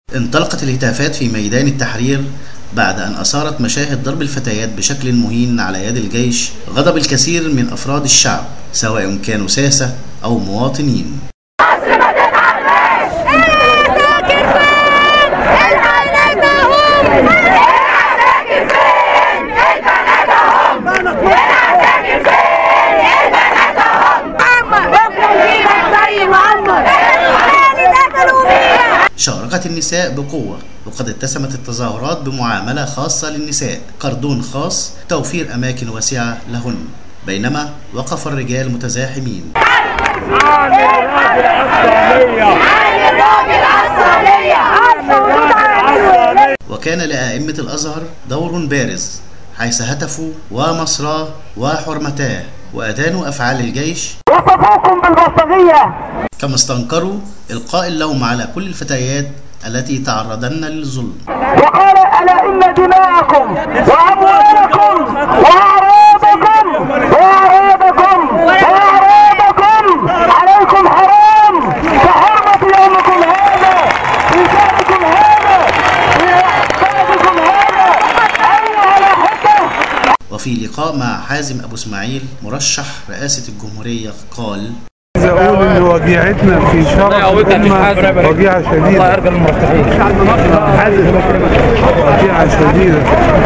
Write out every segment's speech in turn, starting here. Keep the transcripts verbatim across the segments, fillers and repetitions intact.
انطلقت الهتافات في ميدان التحرير بعد أن أثارت مشاهد ضرب الفتيات بشكل مهين على يد الجيش غضب الكثير من أفراد الشعب سواء كانوا ساسة أو مواطنين. شاركت النساء بقوة، وقد اتسمت التظاهرات بمعاملة خاصة للنساء، قردون خاص، توفير أماكن واسعة لهن، بينما وقف الرجال متزاحمين. وكان لأئمة الأزهر دور بارز حيث هتفوا ومصراه وحرمتاه وأدانوا أفعال الجيش وصفوكم بالبلطجية، كما استنكروا إلقاء اللوم على كل الفتيات التي تعرضن للظلم. وقال: ألا إن دماءكم وأموالكم وأعراضكم وأعراضكم وأعراضكم عليكم حرام كحرمة يومكم هذا في شهركم هذا في بلدكم هذا أيها الأحبة. وفي لقاء مع حازم أبو اسماعيل مرشح رئاسة الجمهورية قال: عايز اقول ان وجيعتنا في شرف الامه وجيعه شديده. الله يرضى المرتاحين. وجيعه شديده.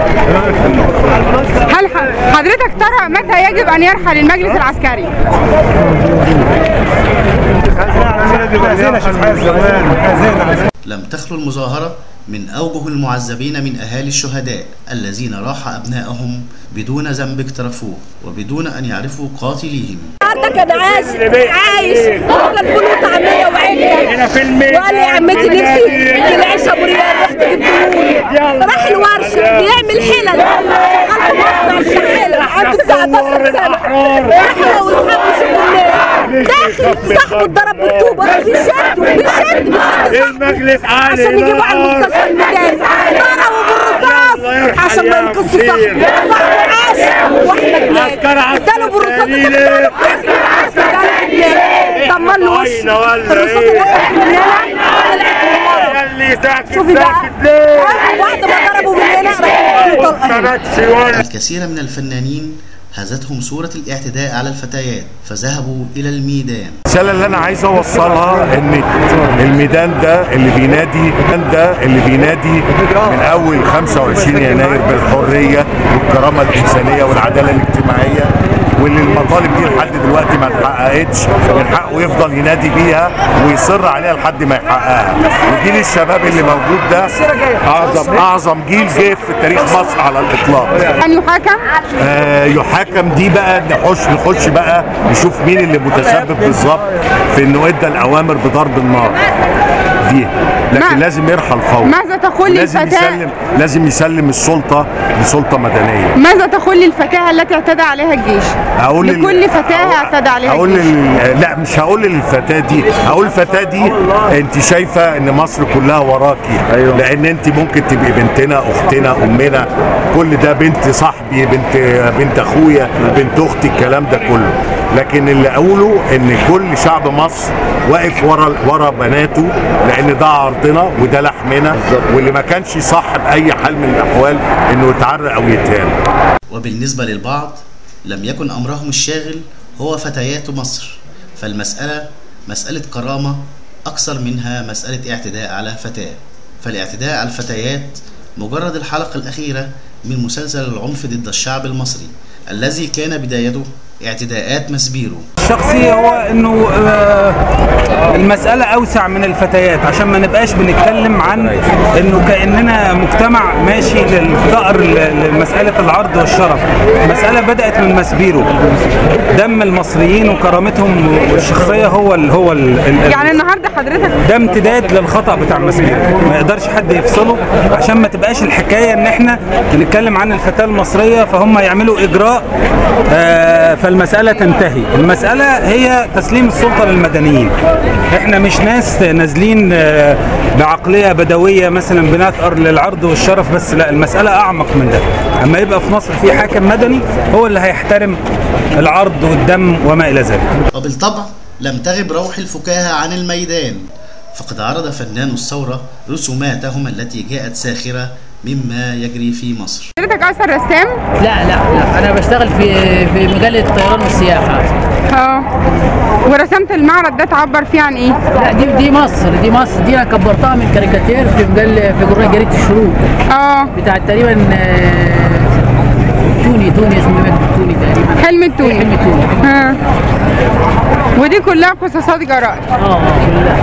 هل حضرتك ترى متى يجب ان يرحل المجلس العسكري؟ لم تخلو المظاهرة من أوجه المعذبين من أهالي الشهداء الذين راح أبنائهم بدون ذنب اقترفوه وبدون أن يعرفوا قاتليهم. كان عايش عايش وكان كله طعميه وعيله وقال لي يا عمتي نفسي في العيش ابو ريال، رحت جبتهولي. راح الورشه بيعمل حلل، خلق مصنع الشحاله عنده تسعتاشر سنه، راح هو واصحابه يشوفوا الناس داخل صاحبه اتضرب بالطوبه بيشدوا بيشدوا المجلس عالي عشان يجيبوا على المستشفى المدارس، ضربوا بالرصاص عشان ما ينقصوا صاحبه. صاحبه عاش واحنا بنات اداله بالرصاص طمن له وشه الرصاص شوفي بقى بعد ما ضربوا من هنا. الكثير من الفنانين هزتهم صورة الاعتداء على الفتيات فذهبوا إلى الميدان. الرسالة اللي أنا عايز أوصلها إن الميدان ده اللي بينادي الميدان ده اللي بينادي من أول خمسة وعشرين يناير بالحرية والكرامة الإنسانية والعدالة الاجتماعية، واللي المطالب دي لحد دلوقتي ما اتحققتش، من حقه يفضل ينادي بيها ويصر عليها لحد ما يحققها. وجيل الشباب اللي موجود ده اعظم اعظم جيل جه في تاريخ مصر على الاطلاق. ان يحاكم؟ آه يحاكم دي بقى نخش نخش بقى نشوف مين اللي متسبب بالظبط في انه ادى الاوامر بضرب النار دي، لكن لازم يرحل فورا. ماذا تقول لازم للفتاة؟ يسلم لازم يسلم السلطه لسلطه مدنيه. ماذا تقول للفتاة التي اعتدى عليها الجيش؟ اقول لكل فتاة اعتدى عليها اقول الجيش. لل... لا مش هقول للفتاة دي، هقول الفتاة دي انت شايفه ان مصر كلها وراكي. أيوة. لان انت ممكن تبقي بنتنا، اختنا، امنا، كل ده، بنت صاحبي، بنت بنت اخويا، بنت اختي، الكلام ده كله. لكن اللي اقوله ان كل شعب مصر واقف ورا ورا بناته، لان ده عرضنا وده لحمنا، واللي ما كانش صح باي حال من الاحوال انه يتعرى او يتهان. وبالنسبة للبعض لم يكن أمرهم الشاغل هو فتيات مصر، فالمسألة مسألة كرامة أكثر منها مسألة اعتداء على فتاة، فالاعتداء على الفتيات مجرد الحلقة الأخيرة من مسلسل العنف ضد الشعب المصري الذي كان بدايته اعتداءات مسبيرو. الشخصي هو انه المسألة اوسع من الفتيات، عشان ما نبقاش بنتكلم عن انه كأننا مجتمع ماشي للفقر لمسألة العرض والشرف. المسألة بدأت من مسبيرو، دم المصريين وكرامتهم الشخصية هو ال هو ال يعني النهارده حضرتك ده امتداد للخطأ بتاع مسبيرو، ما يقدرش حد يفصله، عشان ما تبقاش الحكاية ان احنا بنتكلم عن الفتاة المصرية فهم يعملوا اجراء آه فالمسألة تنتهي. المسألة هي تسليم السلطة للمدنيين. احنا مش ناس نازلين بعقلية بدوية مثلا بنثأر للعرض والشرف بس، لا، المسألة أعمق من ده. اما يبقى في مصر في حاكم مدني هو اللي هيحترم العرض والدم وما إلى ذلك. وبالطبع لم تغب روح الفكاهة عن الميدان، فقد عرض فنان الثورة رسوماتهم التي جاءت ساخرة مما يجري في مصر. حضرتك أصلا رسام؟ لا لا لا أنا بشتغل في في مجال الطيران والسياحة. اه ورسمت المعرض ده تعبر فيه عن ايه؟ لا دي دي مصر دي مصر دي انا كبرتها من كاريكاتير في مجال في جورنال جريدة الشروق. اه بتاع تقريبا توني توني اسمه مجد توني تقريبا. حلم التوني. حلم التوني. اه ودي كلها قصصات جرائد. اه كلها.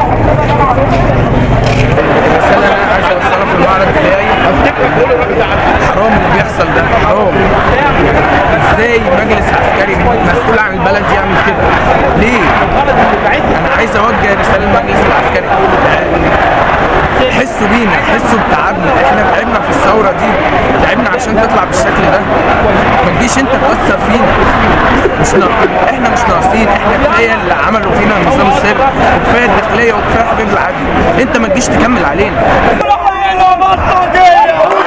الرسالة اللي انا عايز اوصلها في المعرض بتاعي، حرام اللي بيحصل ده، حرام. ازاي مجلس عسكري مسؤول عن البلد يعمل كده؟ ليه؟ انا عايز اوجه رسالة للمجلس العسكري، حسوا بينا، حسوا بتعبنا، احنا تعبنا في الثورة دي، تعبنا عشان تطلع بالشكل ده. ما تجيش انت تأثر فينا، مش ناقصين، احنا مش ناقصين، احنا كفاية اللي عملوا فينا النظام السابق، وكفاية الداخلية وكفاية حبيب العدل، انت ما تجيش تكمل علينا.